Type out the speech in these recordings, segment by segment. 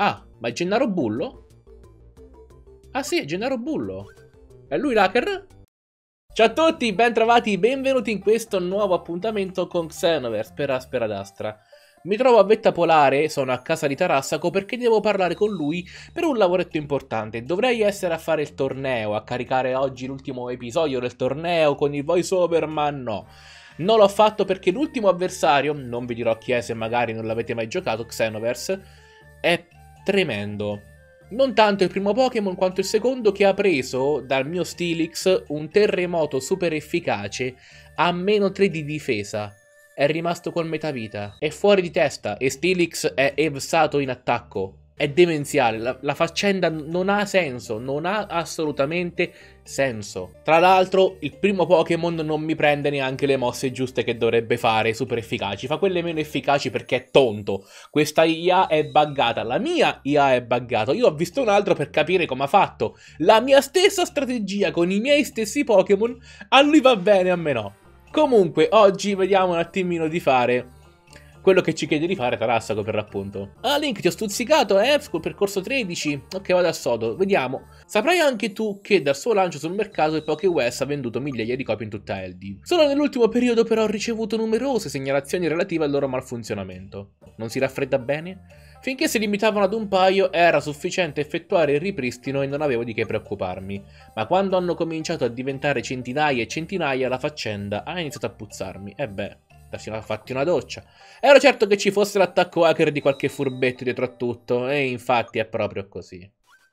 Ah, ma è Gennaro Bullo? Ah sì, è Gennaro Bullo. È lui l'hacker? Ciao a tutti, ben trovati, benvenuti in questo nuovo appuntamento con Xenoverse per Asperadastra. Mi trovo a Vetta Polare, sono a casa di Tarassaco perché devo parlare con lui per un lavoretto importante. Dovrei essere a fare il torneo, a caricare oggi l'ultimo episodio del torneo con il voice over, ma no. Non l'ho fatto perché l'ultimo avversario, non vi dirò chi è se magari non l'avete mai giocato, Xenoverse, è tremendo. Non tanto il primo Pokémon quanto il secondo, che ha preso dal mio Steelix un terremoto super efficace a -3 di difesa. È rimasto col metavita. È fuori di testa e Steelix è evsato in attacco. È demenziale. La faccenda non ha senso. Non ha assolutamente senso. Tra l'altro, il primo Pokémon non mi prende neanche le mosse giuste che dovrebbe fare, super efficaci. Fa quelle meno efficaci perché è tonto. Questa IA è buggata. La mia IA è buggata. Io ho visto un altro per capire come ha fatto. La mia stessa strategia con i miei stessi Pokémon, a lui va bene, a me no. Comunque, oggi vediamo un attimino di fare quello che ci chiede di fare Tarassaco, per l'appunto. Ah, Link, ti ho stuzzicato, sul percorso 13? Ok, vado a sodo, vediamo. Saprai anche tu che dal suo lancio sul mercato il PokéWest ha venduto migliaia di copie in tutta Eldi. Solo nell'ultimo periodo però ho ricevuto numerose segnalazioni relative al loro malfunzionamento. Non si raffredda bene? Finché si limitavano ad un paio era sufficiente effettuare il ripristino e non avevo di che preoccuparmi. Ma quando hanno cominciato a diventare centinaia e centinaia la faccenda ha iniziato a puzzarmi. E beh, si sono fatti una doccia. Ero certo che ci fosse l'attacco hacker di qualche furbetto dietro a tutto, e infatti è proprio così.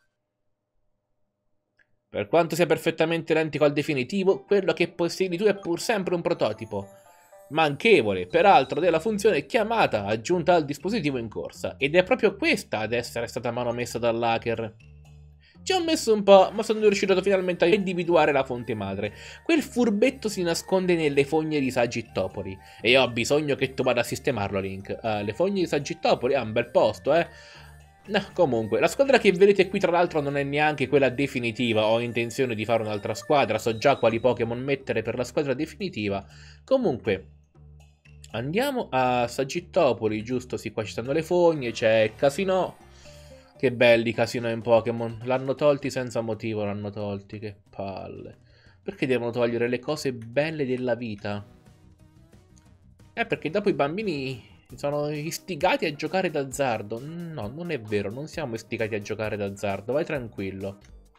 Per quanto sia perfettamente identico al definitivo, quello che possiedi tu è pur sempre un prototipo. Manchevole, peraltro, della funzione chiamata aggiunta al dispositivo in corsa, ed è proprio questa ad essere stata manomessa dall'hacker. Ci ho messo un po', ma sono riuscito finalmente a individuare la fonte madre. Quel furbetto si nasconde nelle fogne di Sagittopoli e ho bisogno che tu vada a sistemarlo, Link. Le fogne di Sagittopoli? Ah, un bel posto, eh? No, comunque, la squadra che vedete qui tra l'altro non è neanche quella definitiva. Ho intenzione di fare un'altra squadra, so già quali Pokémon mettere per la squadra definitiva. Comunque, andiamo a Sagittopoli, giusto? Sì, qua ci stanno le fogne, c'è il casino. Che belli casino in Pokémon. L'hanno tolti senza motivo, l'hanno tolti. Che palle. Perché devono togliere le cose belle della vita? Perché dopo i bambini sono istigati a giocare d'azzardo. No, non è vero, non siamo istigati a giocare d'azzardo. Vai tranquillo.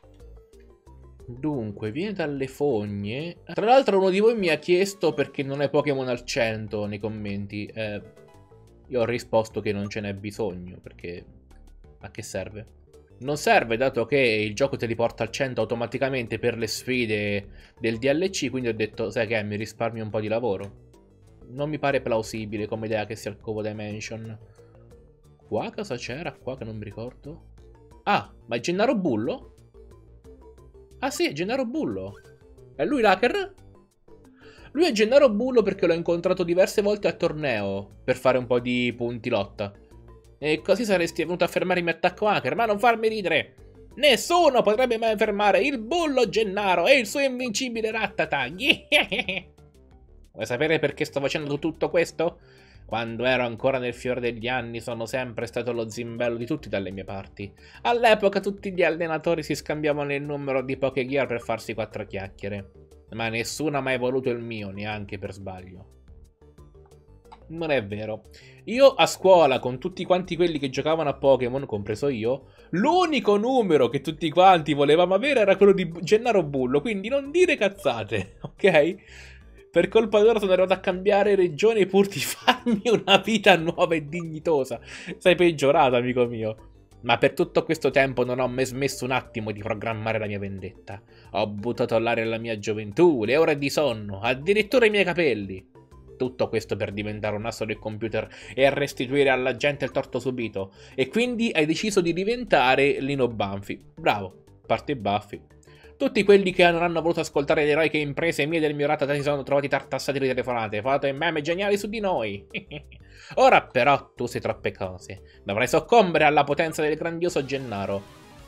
Dunque, viene dalle fogne. Tra l'altro uno di voi mi ha chiesto perché non è Pokémon al 100 nei commenti. Io ho risposto che non ce n'è bisogno, perché... A che serve? Non serve, dato che il gioco te li porta al 100 automaticamente per le sfide del DLC, quindi ho detto, sai che mi risparmio un po' di lavoro. Non mi pare plausibile come idea che sia il Covo Dimension. Qua cosa c'era? Qua che non mi ricordo. Ah, ma è Gennaro Bullo? Ah sì, è Gennaro Bullo. È lui l'hacker? Lui è Gennaro Bullo perché l'ho incontrato diverse volte a torneo per fare un po' di punti lotta. E così saresti venuto a fermare il mio attacco hacker, ma non farmi ridere! Nessuno potrebbe mai fermare il bullo Gennaro e il suo invincibile Rattata! Vuoi sapere perché sto facendo tutto questo? Quando ero ancora nel fiore degli anni sono sempre stato lo zimbello di tutti dalle mie parti. All'epoca tutti gli allenatori si scambiavano il numero di Pokégear per farsi 4 chiacchiere. Ma nessuno ha mai voluto il mio, neanche per sbaglio. Non è vero. Io a scuola, con tutti quanti quelli che giocavano a Pokémon, compreso io, l'unico numero che tutti quanti volevamo avere era quello di Gennaro Bullo, quindi non dire cazzate, ok? Per colpa loro sono arrivato a cambiare regione pur di farmi una vita nuova e dignitosa. Sei peggiorato, amico mio. Ma per tutto questo tempo non ho mai smesso un attimo di programmare la mia vendetta. Ho buttato all'aria la mia gioventù, le ore di sonno, addirittura i miei capelli. Tutto questo per diventare un asso del computer e restituire alla gente il torto subito. E quindi hai deciso di diventare Lino Banfi. Bravo, parte Buffy. Tutti quelli che non hanno voluto ascoltare le eroiche imprese mie del mio Rattata si sono trovati tartassati di telefonate, fate meme geniali su di noi. Ora però tu sai troppe cose. Dovrai soccombere alla potenza del grandioso Gennaro.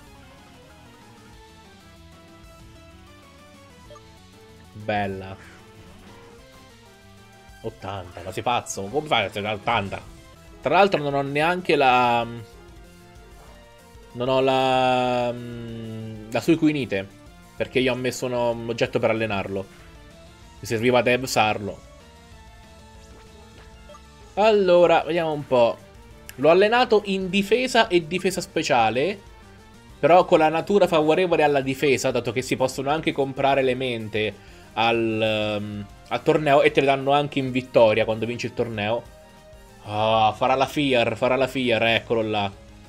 Bella. 80, ma sei pazzo? Come fai a essere 80? Tra l'altro non ho neanche la... Non ho la Suicuinite, perché io ho messo un oggetto per allenarlo. Mi serviva ad usarlo. Allora, vediamo un po'. L'ho allenato in difesa e difesa speciale, però con la natura favorevole alla difesa, dato che si possono anche comprare le mente al torneo e te le danno anche in vittoria quando vinci il torneo. Ah, farà la Fear, eccolo là.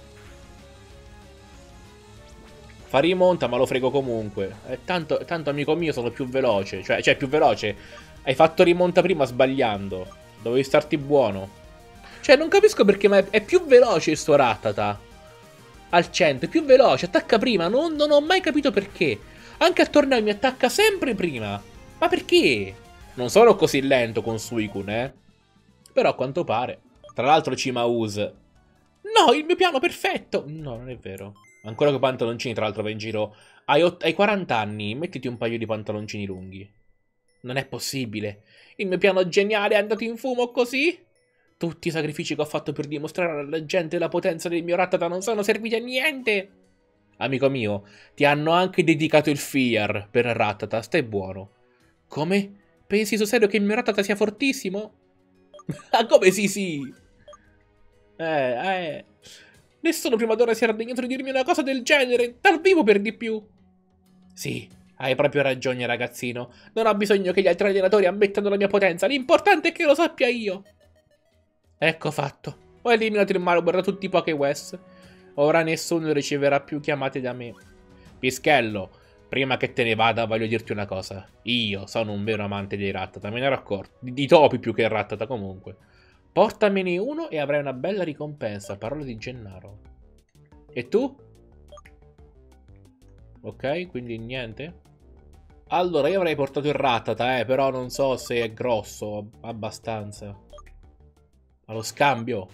Fa rimonta, ma lo frego comunque. Tanto amico mio, sono più veloce. Cioè, più veloce. Hai fatto rimonta prima sbagliando. Dovevi starti buono. Cioè, non capisco perché, ma è più veloce il suo Rattata. Al 100, è più veloce, attacca prima. Non ho mai capito perché. Anche al torneo mi attacca sempre prima. Ma perché? Non sono così lento con Suicune, eh. Però a quanto pare. Tra l'altro Cimaus. No, il mio piano perfetto. No, non è vero. Ancora che pantaloncini, tra l'altro va in giro. Hai 40 anni, mettiti un paio di pantaloncini lunghi. Non è possibile. Il mio piano geniale è andato in fumo così? Tutti i sacrifici che ho fatto per dimostrare alla gente la potenza del mio Rattata non sono serviti a niente. Amico mio, ti hanno anche dedicato il Fear per Rattata, stai buono. Come? Pensi sul serio che il mio Rattata sia fortissimo? Ah, come sì? Nessuno prima d'ora si era degnato di dirmi una cosa del genere, dal vivo per di più. Sì, hai proprio ragione, ragazzino. Non ho bisogno che gli altri allenatori ammettano la mia potenza, l'importante è che lo sappia io. Ecco fatto. Ho eliminato il Marlboro da tutti i Pokéwest. Ora nessuno riceverà più chiamate da me. Pischello, prima che te ne vada voglio dirti una cosa. Io sono un vero amante dei Rattata, me ne ero accorto. Di topi più che Rattata comunque. Portamene uno e avrai una bella ricompensa, parola di Gennaro. E tu? Ok, quindi niente. Allora, io avrei portato il Rattata, però non so se è grosso abbastanza. Allo scambio.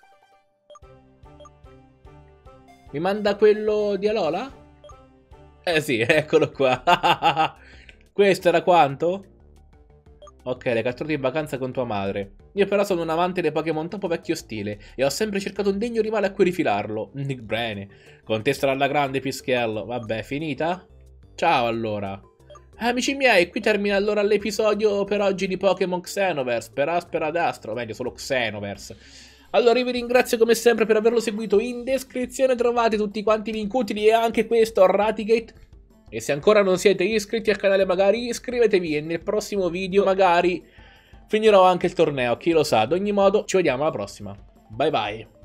Mi manda quello di Alola? Eh sì, eccolo qua. Questo era quanto? Ok, le catture di vacanza con tua madre. Io però sono un amante dei Pokémon troppo vecchio stile e ho sempre cercato un degno rivale a cui rifilarlo. Bene. Con te sarà alla grande, Pischello. Vabbè, finita? Ciao allora. Amici miei, qui termina allora l'episodio per oggi di Pokémon Xenoverse, per Aspera d'Astro, o meglio solo Xenoverse. Allora io vi ringrazio come sempre per averlo seguito, in descrizione trovate tutti quanti i link utili e anche questo Raticate. E se ancora non siete iscritti al canale magari iscrivetevi e nel prossimo video magari finirò anche il torneo, chi lo sa. Ad ogni modo ci vediamo alla prossima, bye bye.